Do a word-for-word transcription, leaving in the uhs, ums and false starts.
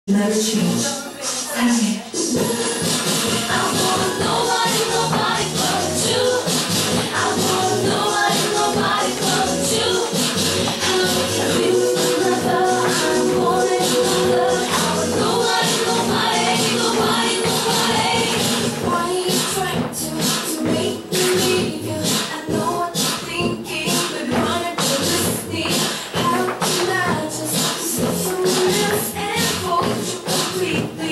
Never change. Hey. I want nobody, nobody but you. I want nobody, nobody but you. I'm beautiful lover, I'm wanting love. I want nobody, nobody, nobody, nobody. Why are you trying to, to make me leave you? I know what you're thinking, baby, wanna be listening. How can I just sit somewhere else and hold you completely?